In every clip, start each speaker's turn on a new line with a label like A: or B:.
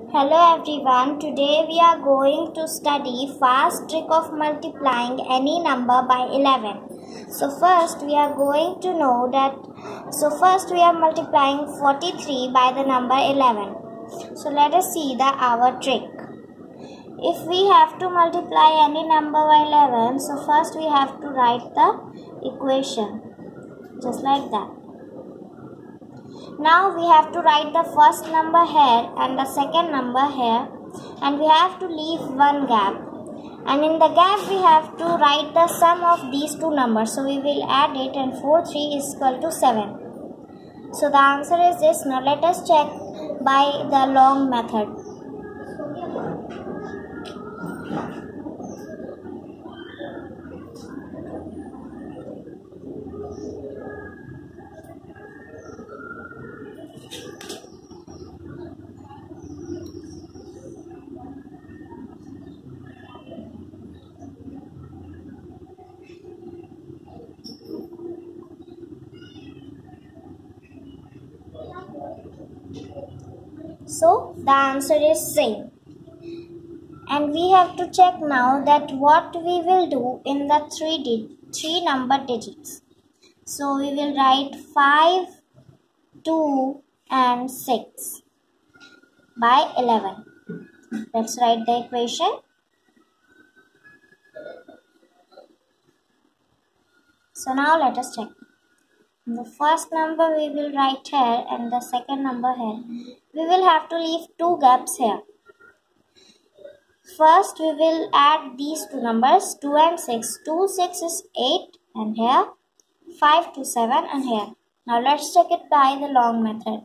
A: Hello everyone, today we are going to study fast trick of multiplying any number by 11. First we are multiplying 43 by the number 11. So let us see our trick. If we have to multiply any number by 11, so first we have to write the equation just like that. Now we have to write the first number here and the second number here, and we have to leave one gap, and in the gap we have to write the sum of these two numbers. So we will add it, and 4 3 is equal to 7. So the answer is this. Now let us check by the long method. So the answer is same, and we have to check now that what we will do in the three number digits. So we will write 5, 2 and 6 by 11. Let's write the equation. So now let us check. The first number we will write here and the second number here. We will have to leave two gaps here. First we will add these two numbers 2 and 6. 2 6 is 8 and here 5 to 7 and here. Now let's check it by the long method.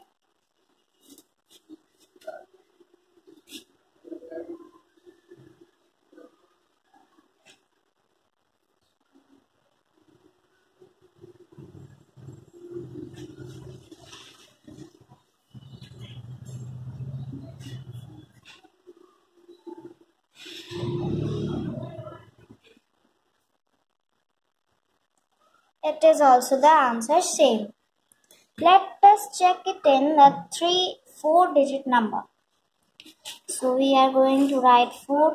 A: It is also the answer same. Let us check it in the 4 digit number. So we are going to write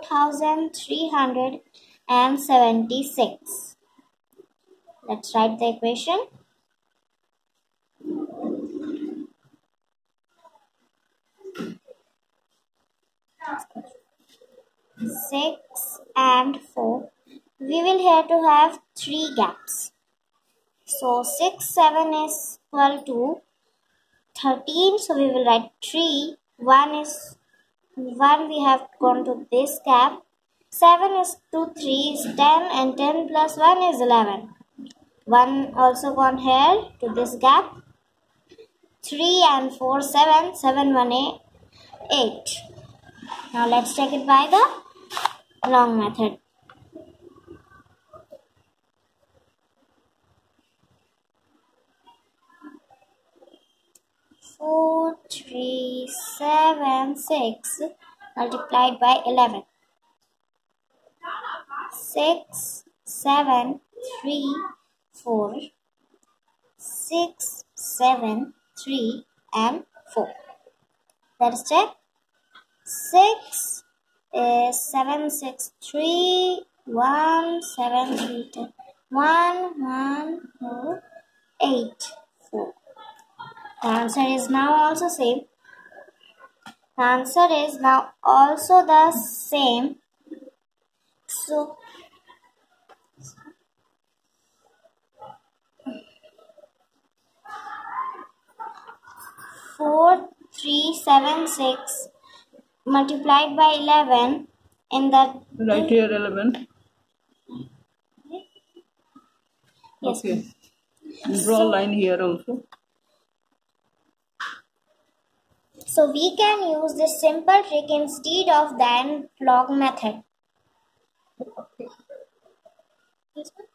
A: 4376. Let's write the equation. Six and 4. We will have to have 3 gaps. So 6 7 is equal to 13. So we will write 3. 1 we have gone to this gap. 7 is 2 3 is 10, and 10 plus 1 is 11. 1 also gone here to this gap. 3 and 4 7. 7 1 8. Now let's check it by the long method. Four, 3, 7, 6 multiplied by 11. 6, 7, 3, 4. 6, 7, 3 and 4. Let's check. 6 is 7, 6, 3, 1, 7, 3, 10. 1, 1, 2, 8, 4. The answer is now also same. The answer is now also the same. So 4 3 7 6 multiplied by 11 in the
B: right here 11.
A: Yes.
B: Okay. Draw line here also.
A: So we can use this simple trick instead of the log method.